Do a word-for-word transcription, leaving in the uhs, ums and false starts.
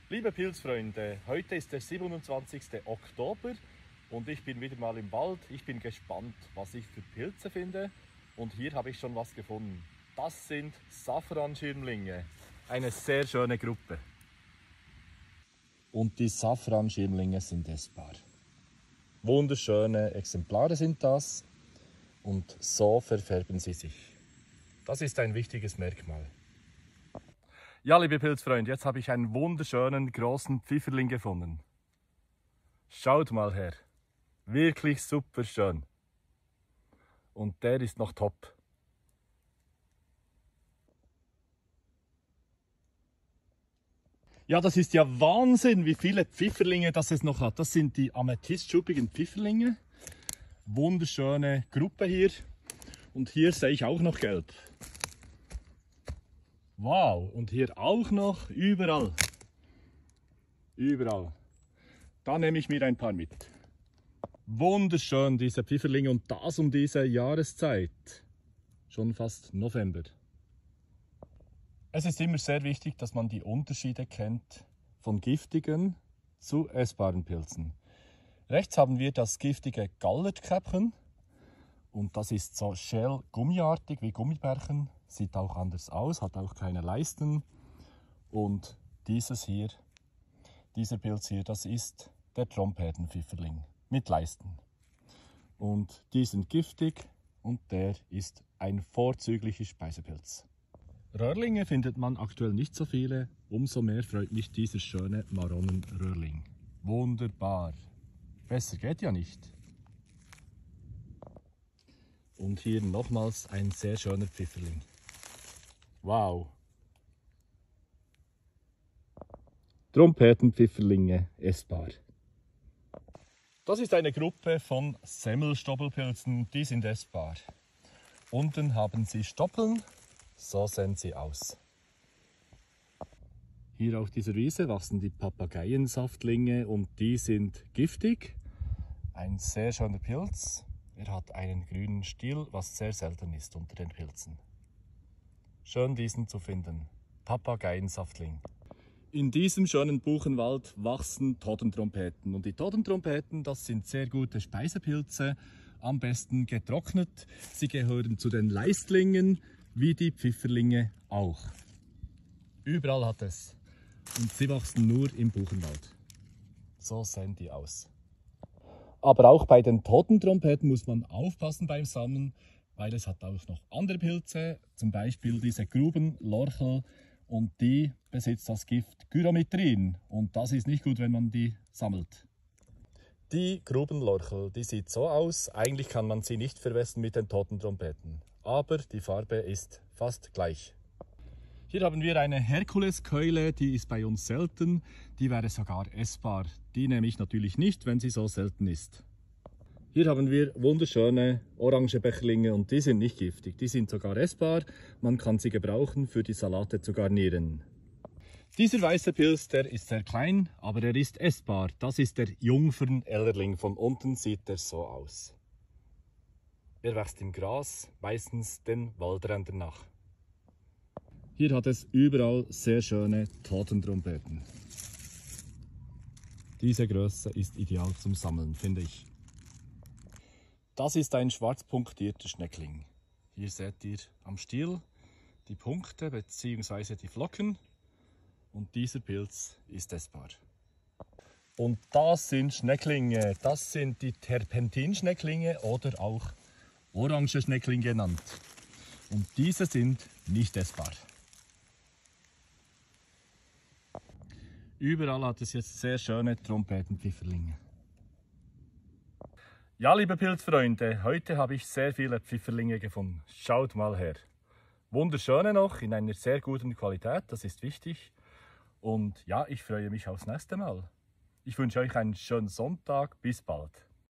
Liebe Pilzfreunde, heute ist der siebenundzwanzigste Oktober und ich bin wieder mal im Wald. Ich bin gespannt, was ich für Pilze finde, und hier habe ich schon was gefunden. Das sind Safranschirmlinge, eine sehr schöne Gruppe. Und die Safranschirmlinge sind essbar. Wunderschöne Exemplare sind das und so verfärben sie sich. Das ist ein wichtiges Merkmal. Ja, liebe Pilzfreunde, jetzt habe ich einen wunderschönen großen Pfifferling gefunden. Schaut mal her, wirklich super schön. Und der ist noch top. Ja, das ist ja Wahnsinn, wie viele Pfifferlinge das es noch hat. Das sind die amethystschuppigen Pfifferlinge. Wunderschöne Gruppe hier. Und hier sehe ich auch noch gelb. Wow, und hier auch noch, überall. Überall. Da nehme ich mir ein paar mit. Wunderschön, diese Pfifferlinge, und das um diese Jahreszeit. Schon fast November. Es ist immer sehr wichtig, dass man die Unterschiede kennt von giftigen zu essbaren Pilzen. Rechts haben wir das giftige Gallertkäppchen. Und das ist so schell-gummiartig wie Gummibärchen, sieht auch anders aus, hat auch keine Leisten. Und dieses hier, dieser Pilz hier, das ist der Trompetenpfifferling mit Leisten. Und die sind giftig und der ist ein vorzüglicher Speisepilz. Röhrlinge findet man aktuell nicht so viele, umso mehr freut mich dieser schöne Maronenröhrling. Wunderbar, besser geht ja nicht. Und hier nochmals ein sehr schöner Pfifferling. Wow! Trompetenpfifferlinge essbar. Das ist eine Gruppe von Semmelstoppelpilzen, die sind essbar. Unten haben sie Stoppeln, so sehen sie aus. Hier auf dieser Wiese wachsen die Papageiensaftlinge und die sind giftig. Ein sehr schöner Pilz. Er hat einen grünen Stiel, was sehr selten ist unter den Pilzen. Schön, diesen zu finden. Papageiensaftling. In diesem schönen Buchenwald wachsen Totentrompeten. Und die Totentrompeten, das sind sehr gute Speisepilze, am besten getrocknet. Sie gehören zu den Leistlingen, wie die Pfifferlinge auch. Überall hat es. Und sie wachsen nur im Buchenwald. So sehen die aus. Aber auch bei den Totentrompeten muss man aufpassen beim Sammeln, weil es hat auch noch andere Pilze, zum Beispiel diese Grubenlorchel, und die besitzt das Gift Gyrometrin, und das ist nicht gut, wenn man die sammelt. Die Grubenlorchel, die sieht so aus, eigentlich kann man sie nicht verwechseln mit den Totentrompeten, aber die Farbe ist fast gleich. Hier haben wir eine Herkuleskeule, die ist bei uns selten, die wäre sogar essbar. Die nehme ich natürlich nicht, wenn sie so selten ist. Hier haben wir wunderschöne Orangebächlinge und die sind nicht giftig, die sind sogar essbar. Man kann sie gebrauchen für die Salate zu garnieren. Dieser weiße Pilz, der ist sehr klein, aber er ist essbar. Das ist der Jungfernellerling, von unten sieht er so aus. Er wächst im Gras, meistens den Waldrändern nach. Hier hat es überall sehr schöne Totentrompeten. Diese Größe ist ideal zum Sammeln, finde ich. Das ist ein schwarz punktierter Schneckling. Hier seht ihr am Stiel die Punkte bzw. die Flocken. Und dieser Pilz ist essbar. Und das sind Schnecklinge. Das sind die Terpentinschnecklinge oder auch Orange Schneckling genannt. Und diese sind nicht essbar. Überall hat es jetzt sehr schöne Trompetenpfifferlinge. Ja, liebe Pilzfreunde, heute habe ich sehr viele Pfifferlinge gefunden. Schaut mal her. Wunderschöne noch, in einer sehr guten Qualität, das ist wichtig. Und ja, ich freue mich aufs nächste Mal. Ich wünsche euch einen schönen Sonntag. Bis bald.